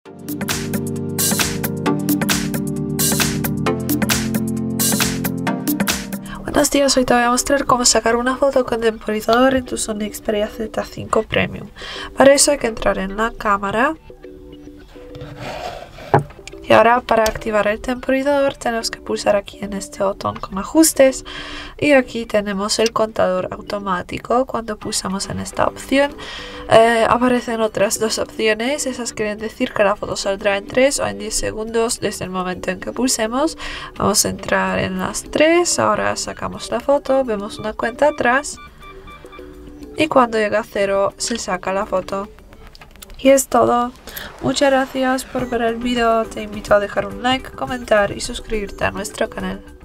Buenos días, hoy te voy a mostrar cómo sacar una foto con temporizador en tu Sony Xperia Z5 Premium. Para eso hay que entrar en la cámara. Y ahora para activar el temporizador tenemos que pulsar aquí en este botón con ajustes. Y aquí tenemos el contador automático. Cuando pulsamos en esta opción aparecen otras dos opciones. Esas quieren decir que la foto saldrá en 3 o en 10 segundos desde el momento en que pulsemos. Vamos a entrar en las 3. Ahora sacamos la foto, vemos una cuenta atrás. Y cuando llega a 0 se saca la foto. Y es todo. Muchas gracias por ver el vídeo. Te invito a dejar un like, comentar y suscribirte a nuestro canal.